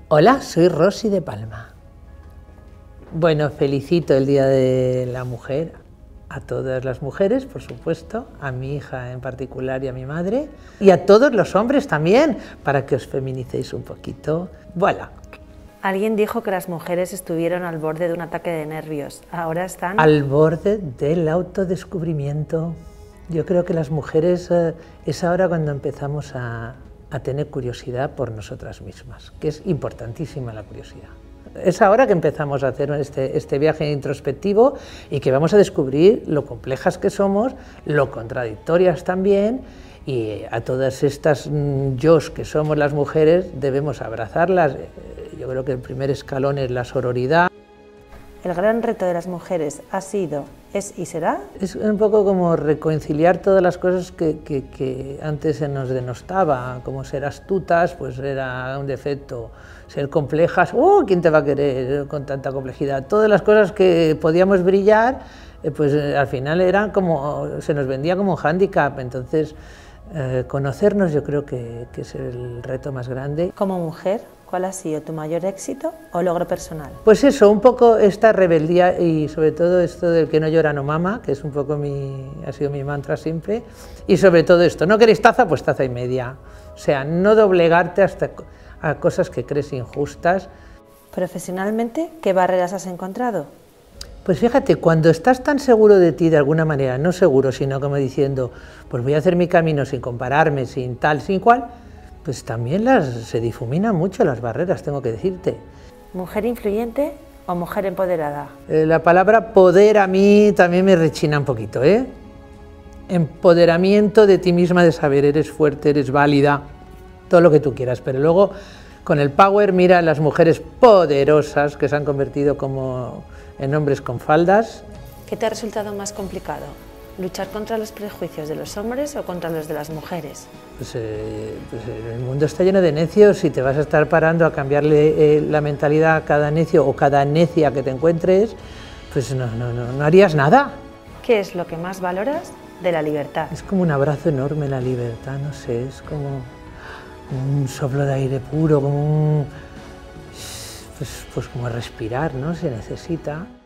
Hola, soy Rosy de Palma. Bueno, felicito el Día de la Mujer a todas las mujeres, por supuesto, a mi hija en particular y a mi madre, y a todos los hombres también, para que os feminicéis un poquito. Voilà. Alguien dijo que las mujeres estuvieron al borde de un ataque de nervios. Ahora están... Al borde del autodescubrimiento. Yo creo que las mujeres es ahora cuando empezamos a tener curiosidad por nosotras mismas, que es importantísima la curiosidad. Es ahora que empezamos a hacer este viaje introspectivo y que vamos a descubrir lo complejas que somos, lo contradictorias también, y a todas estas yos que somos las mujeres debemos abrazarlas. Yo creo que el primer escalón es la sororidad. El gran reto de las mujeres ha sido, es y será... Es un poco como reconciliar todas las cosas que antes se nos denostaba, como ser astutas, pues era un defecto, ser complejas, ¿quién te va a querer con tanta complejidad? Todas las cosas que podíamos brillar, pues al final eran como, se nos vendía como un hándicap, entonces conocernos yo creo que es el reto más grande. Como mujer, ¿cuál ha sido tu mayor éxito o logro personal? Pues eso, un poco esta rebeldía y sobre todo esto del que no llora no mama, que es un poco ha sido mi mantra siempre, y sobre todo esto, no queréis taza, pues taza y media, o sea, no doblegarte hasta a cosas que crees injustas. Profesionalmente, ¿qué barreras has encontrado? Pues fíjate, cuando estás tan seguro de ti de alguna manera, no seguro, sino como diciendo, pues voy a hacer mi camino sin compararme, sin tal, sin cual, pues también se difuminan mucho las barreras, tengo que decirte. ¿Mujer influyente o mujer empoderada? La palabra poder a mí también me rechina un poquito, ¿eh? Empoderamiento de ti misma, de saber, eres fuerte, eres válida, todo lo que tú quieras, pero luego con el power mira a las mujeres poderosas que se han convertido como en hombres con faldas. ¿Qué te ha resultado más complicado? ¿Luchar contra los prejuicios de los hombres o contra los de las mujeres? Pues el mundo está lleno de necios y te vas a estar parando a cambiarle la mentalidad a cada necio o cada necia que te encuentres, pues no harías nada. ¿Qué es lo que más valoras de la libertad? Es como un abrazo enorme la libertad, no sé, es como un soplo de aire puro, como pues como respirar, ¿no? Se necesita.